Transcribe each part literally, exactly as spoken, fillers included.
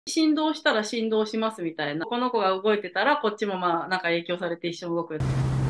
振動したら振動しますみたいな。この子が動いてたら、こっちもまあ、なんか影響されて一緒に動く。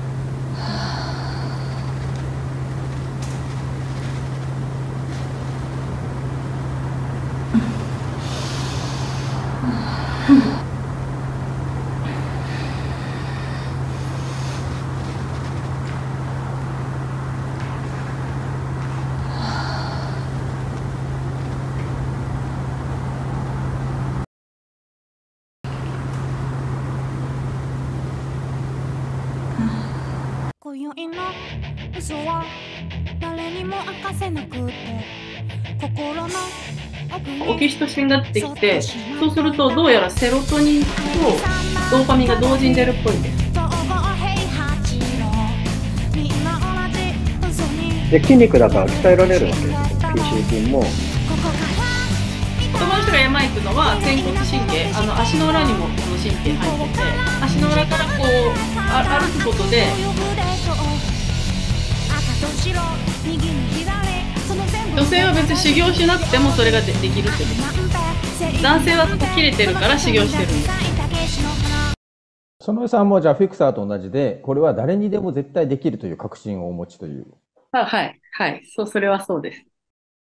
今宵の嘘は誰にも明かせなくて、心の奥にオキシトシンが出てきて、そうするとどうやらセロトニンとドーパミンが同時に出るっぽいんです。 で、筋肉だから鍛えられるわけですよ。ピーシー 筋も。 男の人が山行くのは仙骨神経、あの足の裏にもこの神経入ってて、足の裏からこうあ歩くことで、女性は別に修行しなくてもそれが で, できるってことです。男性はそこ切れてるから修行してるんです。 園江さんもじゃあフィクサーと同じで、これは誰にでも絶対できるという確信をお持ちという。 あ、はい、はい、そう、それはそうです。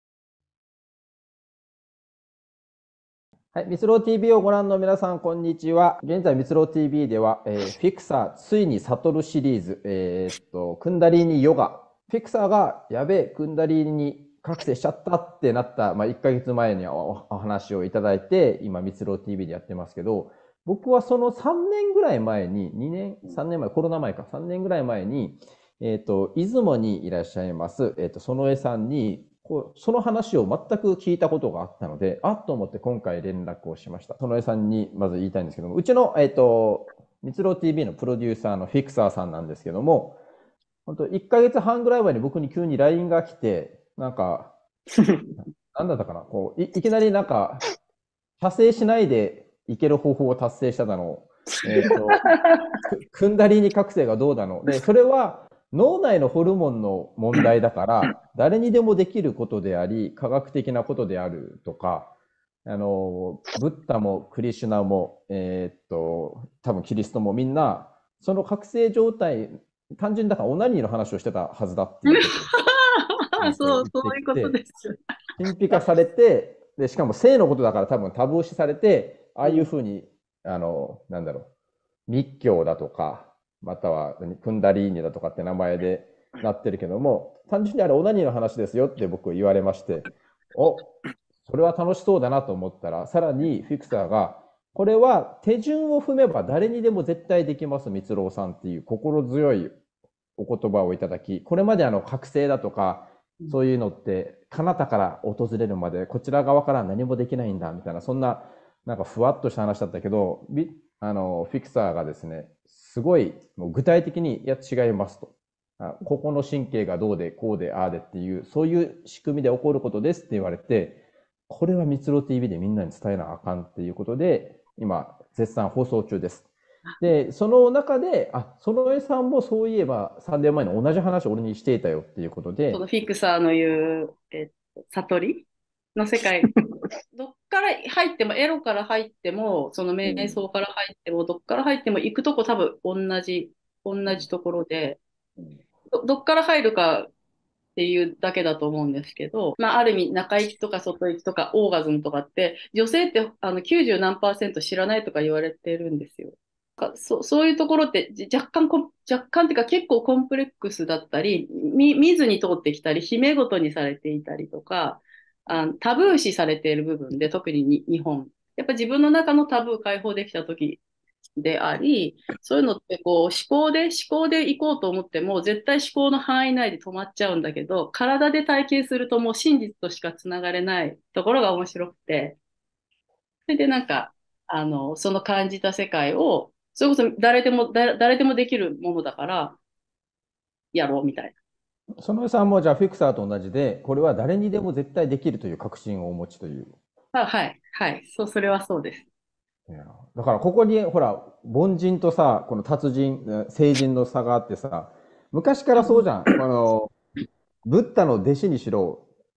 はい、みつろう ティービー をご覧の皆さん、こんにちは。現在、みつろう ティービー では、えー、フィクサー、ついに悟るシリーズ、えー、っと、クンダリーニヨガ。フィクサーが、やべえ、クンダリーニ覚醒しちゃったってなった、まあ、いっかげつまえにお話をいただいて、今、みつろう ティービー でやってますけど、僕はそのさんねんぐらい前に、にねん、さんねんまえ、コロナ前か、さんねんぐらい前に、えー、っと、出雲にいらっしゃいます、えー、っと、園江さんに、こうその話を全く聞いたことがあったので、あっと思って今回連絡をしました。園江さんにまず言いたいんですけども、うちの、えっ、ー、と、みつろう ティービー のプロデューサーのフィクサーさんなんですけども、本当いっかげつはんぐらい前に僕に急に ライン が来て、なんか、なんだったかな、こうい、いきなりなんか、達成しないでいける方法を達成しただの、えっ、ー、と、クンダリーニ覚醒がどうだの。で、それは、脳内のホルモンの問題だから、誰にでもできることであり、科学的なことであるとか、あの、ブッダもクリシュナも、えー、っと、多分キリストもみんな、その覚醒状態、単純にだからオナニーの話をしてたはずだっていうことをそう、 言そういうことってきて、 です。 神秘化されて、で、しかも性のことだから多分タブー視されて、ああいうふうに、あの、なんだろう、密教だとか、またはクンダリーニだとかって名前でなってるけども、単純にあれオナニーの話ですよって僕言われまして、お、それは楽しそうだなと思ったら、さらにフィクサーが、これは手順を踏めば誰にでも絶対できます、みつろうさんっていう心強いお言葉をいただき、これまであの覚醒だとか、そういうのって、彼方から訪れるまで、こちら側から何もできないんだ、みたいな、そんな、なんかふわっとした話だったけど、あの、フィクサーがですね、すごい、もう具体的に、いや、違いますと。ここの神経がどうで、こうで、ああでっていう、そういう仕組みで起こることですって言われて、これはみつろう ティービー でみんなに伝えなあかんっていうことで、今、絶賛放送中です。で、その中で、あ、園江さんもそういえばさんねんまえの同じ話を俺にしていたよっていうことで、 そのフィクサーの言う、えっと、悟りの世界、どっから入っても、エロから入っても、その瞑想から入っても、どっから入っても、行くとこ多分同じ、同じところで、ど、どっから入るかっていうだけだと思うんですけど、まあ、ある意味、中行きとか外行きとかオーガズムとかって、女性ってあのきゅうじゅう何パーセント知らないとか言われてるんですよ。かそ、そういうところって若干こ、若干っていうか結構コンプレックスだったり、見、見ずに通ってきたり、秘め事にされていたりとか、あのタブー視されている部分で、特にに日本。やっぱ自分の中のタブー解放できた時であり、そういうのってこう思考で、思考で行こうと思っても、絶対思考の範囲内で止まっちゃうんだけど、体で体験するともう真実としかつながれないところが面白くて、それでなんか、あの、その感じた世界を、それこそ誰でも、誰誰でもできるものだから、やろうみたい園江さんもじゃあフィクサーと同じで、これは誰にでも絶対できるという確信をお持ちという。 な。あ、はい、はい、そう、それはそうです。 いやだからここにほら、凡人とさ、この達人、聖人の差があってさ、昔からそうじゃん。あの、ブッダの弟子にしろ、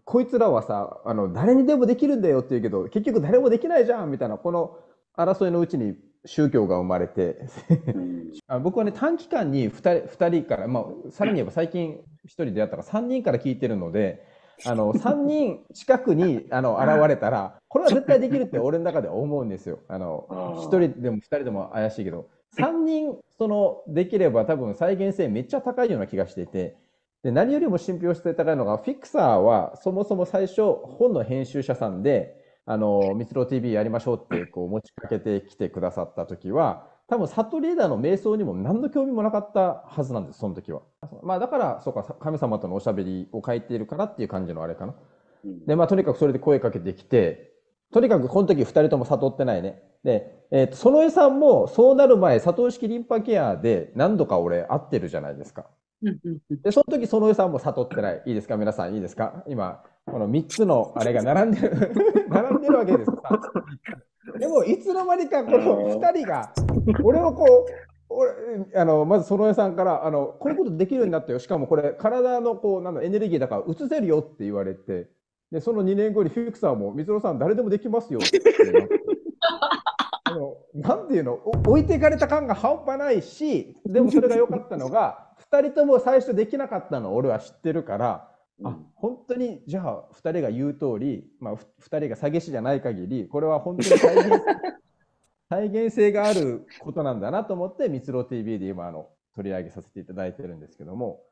こいつらはさ、あの、誰にでもできるんだよって言うけど、結局誰もできないじゃんみたいな、この争いのうちに宗教が生まれて、 うんあ僕はね、短期間にふたり、ふたりから、まあ、さらに言えば最近ひとり出会ったからさんにんから聞いてるので、あの、さんにん近くに、あの、現れたら、これは絶対できるって俺の中では思うんですよ。あの、 あーひとりでもふたりでも怪しいけど、さんにん、その、できれば多分再現性めっちゃ高いような気がしていて、で、何よりも信憑性高いのが、フィクサーはそもそも最初、本の編集者さんで、あの、みつろ ティーブイ やりましょうってこう持ちかけてきてくださった時は、多分、サトリーダーの瞑想にも何の興味もなかったはずなんです、その時は。まあ、だから、そうか、神様とのおしゃべりを書いているからっていう感じのあれかな。 うんで、まあ、とにかくそれで声かけてきて、とにかくこの時二人とも悟ってないね。で、えっと、園江さんもそうなる前、佐藤式リンパケアで何度か俺会ってるじゃないですか。 うんうんうんで、その時園江さんも悟ってない。いいですか皆さん、いいですか今、このみっつのあれが並んでる、並んでるわけですよ。でも、いつの間にかこのふたりが、俺をこう、俺あのまず園江さんからあの、こういうことできるようになったよ。しかもこれ、体のこうなんだエネルギーだから移せるよって言われて、でそのにねんごにフィクサーも、水野さん、誰でもできますよってなって。あのなんていうの、お置いていかれた感が半端ないし、でもそれが良かったのが、ふたりとも最初できなかったのを俺は知ってるから、あ、本当にじゃあふたりが言う通り、まあ、ふたりが詐欺師じゃない限り、これは本当に再現再現性があることなんだなと思って、みつろ ティーブイ で今あの取り上げさせていただいてるんですけども、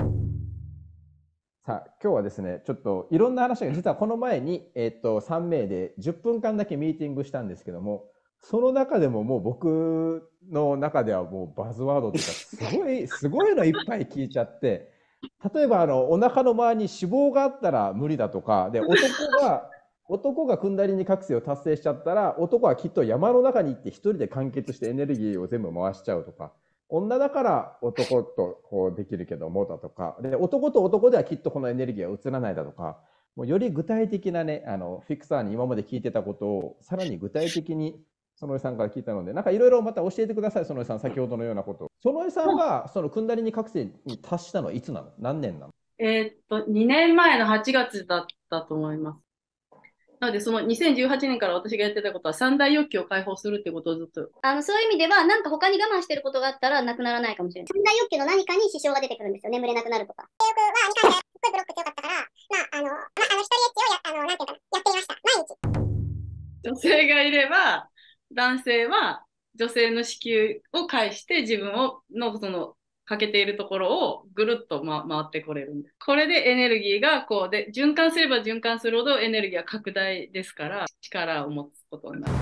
さあ今日はですね、ちょっといろんな話が、実はこの前に、えっとさんめいでじゅっぷんかんだけミーティングしたんですけども、その中でももう僕の中ではもうバズワードというか、すごい、すごいのいっぱい聞いちゃって、例えばあのお腹の周りに脂肪があったら無理だとか、で男が、男がクンダリニ覚醒を達成しちゃったら、男はきっと山の中に行って一人で完結してエネルギーを全部回しちゃうとか、女だから男とこうできるけどもだとか、で男と男ではきっとこのエネルギーは移らないだとか、もうより具体的なね、あのフィクサーに今まで聞いてたことをさらに具体的に園江さんから聞いたので、なんかいろいろまた教えてください、園江さん、先ほどのようなことを。園江さんがそのクンダリニ覚醒に達したのはいつなの？何年なの？ えーっと、にねんまえのはちがつだったと思います。なので、そのにせんじゅうはちねんから私がやってたことは、三大欲求を解放するってことをずっと。 あの、そういう意味では、なんか他に我慢してることがあったらなくならないかもしれない。三大欲求の何かに支障が出てくるんですよ。眠れなくなるとか。性欲は、に関しては、すっごいブロック強かったから、まあ、あの、まあ、あの、一人エッチをや、あの、なんていうかな、やっていました。毎日。 女性がいれば、男性は女性の子宮を介して自分をのその欠けているところをぐるっと、ま、回ってこれるんです。これでエネルギーがこうで循環すれば循環するほどエネルギーは拡大ですから力を持つことになる。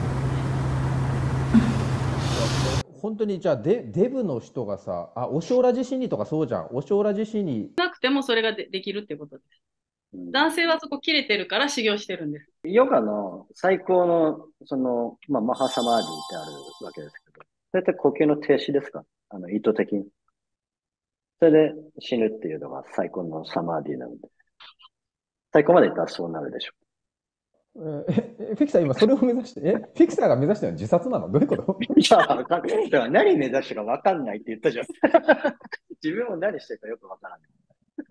本当にじゃあデ、デブの人がさ、あ、お正羅地震にとかそうじゃん。お正羅地震に。 なくてもそれが で, できるってことです。男性はそこ切れてるから修行してるんです。 ヨガの最高の、その、まあ、マハサマーディってあるわけですけど、それって呼吸の停止ですか？あの、意図的に。それで死ぬっていうのが最高のサマーディなので。最高までいったらそうなるでしょえ、えフィクサー今それを目指して、え、フィクサーが目指してるのは自殺なの？どういうこと？ う。いや、わかんない。だから何目指してかわかんないって言ったじゃん。自分も何してるかよくわからない。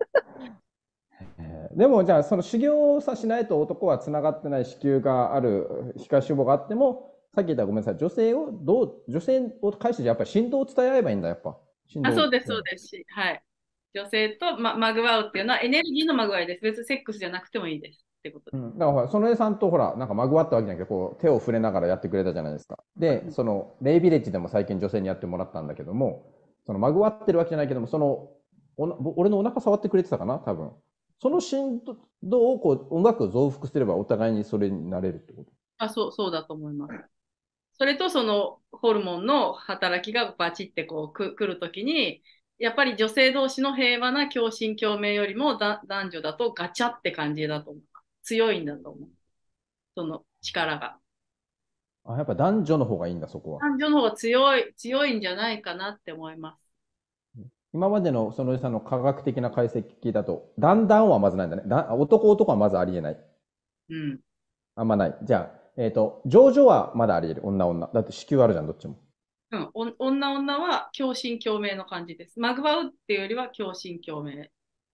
えーでもじゃあその修行をさしないと男はつながってない子宮がある皮下脂肪があっても、さっき言ったごめんなさい、女性をどう、女性を介してやっぱり振動を伝え合えばいいんだ、やっぱ。振動あ、そうです、そうですし、はい。女性と、ま、まぐわうっていうのはエネルギーのまぐわいです。別にセックスじゃなくてもいいですってことです。 うん、だからほら、園江さんとほら、なんかまぐわったわけじゃなくて、こう手を触れながらやってくれたじゃないですか。で、そのレイビレッジでも最近女性にやってもらったんだけども、そのまぐわってるわけじゃないけども、そのおな俺のお腹触ってくれてたかな、多分。その振動をこううまく増幅すればお互いにそれになれるってこと。 あ、そう、そうだと思います。それとそのホルモンの働きがバチってこうく来るときに、やっぱり女性同士の平和な共振共鳴よりもだ男女だとガチャって感じだと思う。強いんだと思う。その力が。 あ、やっぱ男女の方がいいんだ、そこは。 男女の方が強い、強いんじゃないかなって思います。 今までの園江さんの科学的な解析だと、だんだんはまずないんだね。だ男男はまずありえない。 うん。 あんまない。じゃあ、えっと、情緒はまだありえる。女女。だって子宮あるじゃん、どっちも。 うん、お女女は共振共鳴の感じです。マグワウっていうよりは共振共鳴。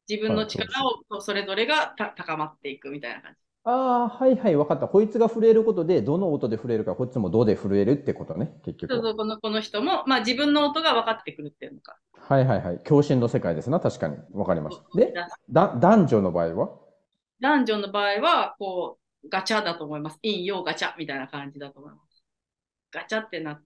自分の力をそれぞれがた高まっていくみたいな感じ。 ああ、はいはい、分かった。こいつが震えることで、どの音で震えるか、こっちもどで震えるってことね、結局は。 そうそう、この、この人も、まあ、自分の音が分かってくるっていうのか。 はいはいはい。共振の世界ですな、確かに。分かりました。で、 だだ男女の場合は男女の場合は、こう、ガチャだと思います。陰陽ガチャみたいな感じだと思います。ガチャってなって、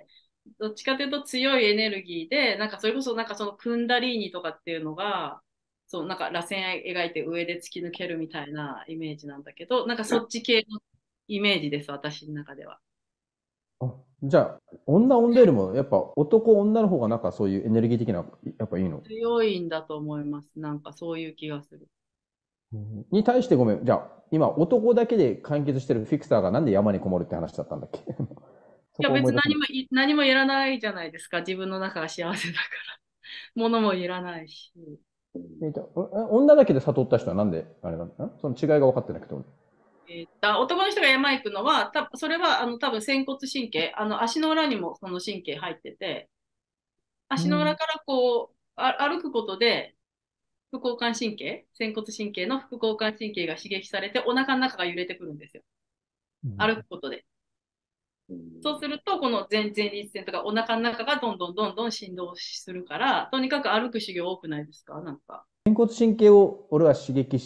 どっちかというと強いエネルギーで、なんかそれこそなんかそのクンダリーニとかっていうのが、そう、なんか螺旋描いて上で突き抜けるみたいなイメージなんだけど、なんかそっち系のイメージです、私の中では。 あ、じゃあ、女女よりも、やっぱ男女の方がなんかそういうエネルギー的な、やっぱいいの強いんだと思います。なんかそういう気がする。 に対してごめん。じゃあ、今男だけで完結してるフィクサーがなんで山にこもるって話だったんだっけいや別に何もい、何もやらないじゃないですか。自分の中が幸せだから。物もいらないし。 えっと、女だけで悟った人はなんであれなんだその違いが分かってなくて。 えー、だ男の人が山行くのは、たそれはあの多分仙骨神経、あの足の裏にもその神経入ってて、足の裏からこう、あ歩くことで、副交感神経、仙骨神経の副交感神経が刺激されて、お腹の中が揺れてくるんですよ。歩くことで。そうすると、この前前立腺とかお腹の中がどんどんどんどん振動するから、とにかく歩く修行多くないですかなんか。 仙骨神経を俺は刺激して、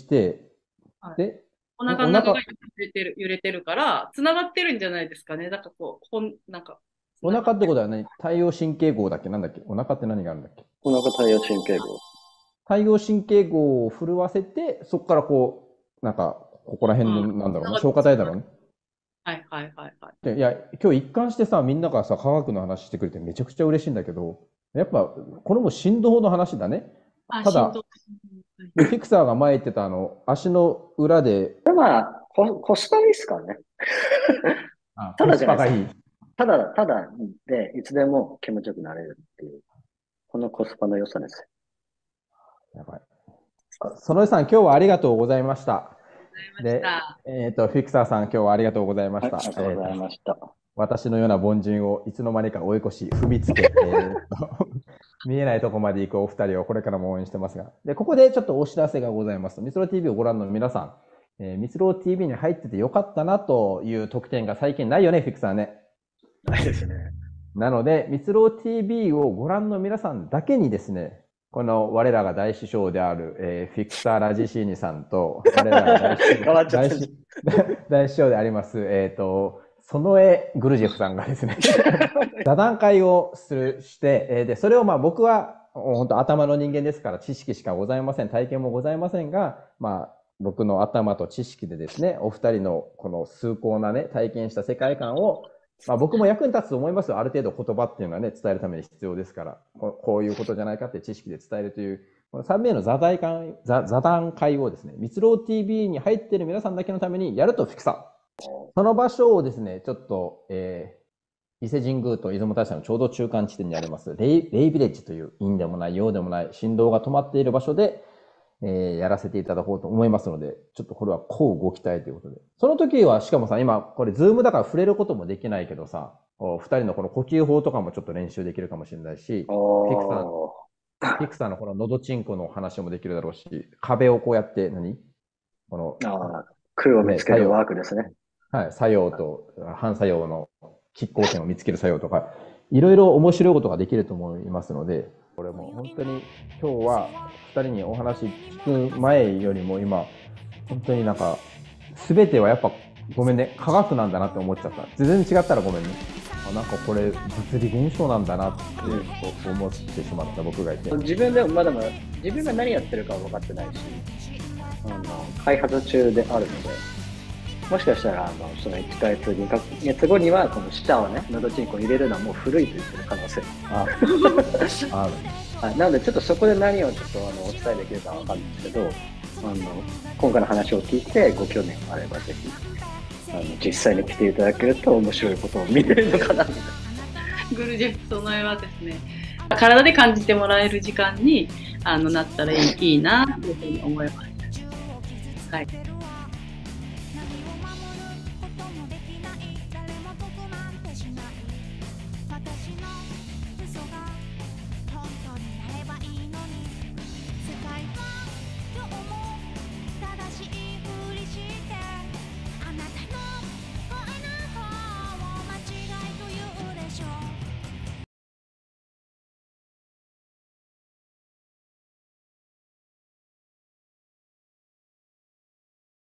はい、 で、 お腹の中が揺れてる、揺れてるから、つながってるんじゃないですかね。だからこう、ほんなんか。 お腹ってことは何太陽神経号だっけなんだっけお腹って何があるんだっけお腹太陽神経号。 太陽神経号を震わせて、そこからこう、なんか、ここら辺の、なんだろうな、消化体だろうね。 はいはいはいはい。 でいや、今日一貫してさ、みんながさ、科学の話してくれてめちゃくちゃ嬉しいんだけど、やっぱ、これも振動の話だね。ただ、フィクサーが前言ってたあの、足の裏で。 まあ、ココスパですからね。ただじゃないですか。ただ、ただで、いつでも気持ちよくなれるっていう、このコスパの良さです。 やばい。園江さん、今日はありがとうございました。 で、 えっと、フィクサーさん、今日はありがとうございました。 はい、ありがとうございました。 私のような凡人をいつの間にか追い越し、踏みつけ、えー、見えないとこまで行くお二人をこれからも応援してますが。で、ここでちょっとお知らせがございます。ミツロ ティービー をご覧の皆さん、えー、ミツロ ティービー に入っててよかったなという特典が最近ないよね、フィクサーね。 ないですね。 なので、ミツロ ティービー をご覧の皆さんだけにですね、この我らが大師匠である、えー、フィクサーラジシーニさんと、我らが大師匠大師匠であります、えっと、園江グルジェフさんがですね、座談会をするして、えー、で、それをまあ僕は、本当頭の人間ですから知識しかございません、体験もございませんが、まあ僕の頭と知識でですね、お二人のこの崇高なね、体験した世界観を、まあ僕も役に立つと思いますよ。ある程度言葉っていうのはね、伝えるために必要ですから、こういうことじゃないかって知識で伝えるという、このさん名の座談会、座談会をですね、ミツロ ティービー に入っている皆さんだけのためにやるとフィクサー。その場所をですね、ちょっと、えー、伊勢神宮と出雲大社のちょうど中間地点にありますレイ、レイビレッジという陰でもない陽でもない振動が止まっている場所で、えー、やらせていただこうと思いますので、ちょっとこれはこうご期待ということで。その時は、しかもさ、今、これズームだから触れることもできないけどさ、二人のこの呼吸法とかもちょっと練習できるかもしれないし、フィクサーの、フィクサーのこの喉チンコの話もできるだろうし、壁をこうやって、何この、 ああ、空を見つけるワークですね。 はい、作用と反作用の拮抗点を見つける作用とか、いろいろ面白いことができると思いますので、これも本当に今日はふたりにお話聞く前よりも今、本当になんか、すべてはやっぱごめんね、科学なんだなって思っちゃった。全然違ったらごめんね。あ、なんかこれ物理現象なんだなって思ってしまった僕がいて。 自分でもまだまだ自分が何やってるか分かってないし、あの開発中であるので、もしかしたらあのそのいっかげつ、にかげつごにはこの舌をね、喉チンコ入れるのはもう古いと言ってる可能性あある。 はい、なのでちょっとそこで何をちょっとあのお伝えできるか分かるんですけど、あの今回の話を聞いてご興味があればぜひあの実際に来ていただけると面白いことを見れるのかなみたいな。 グルジェフ園江はですね、体で感じてもらえる時間にあのなったらいい、いいなというふうに思います。はい。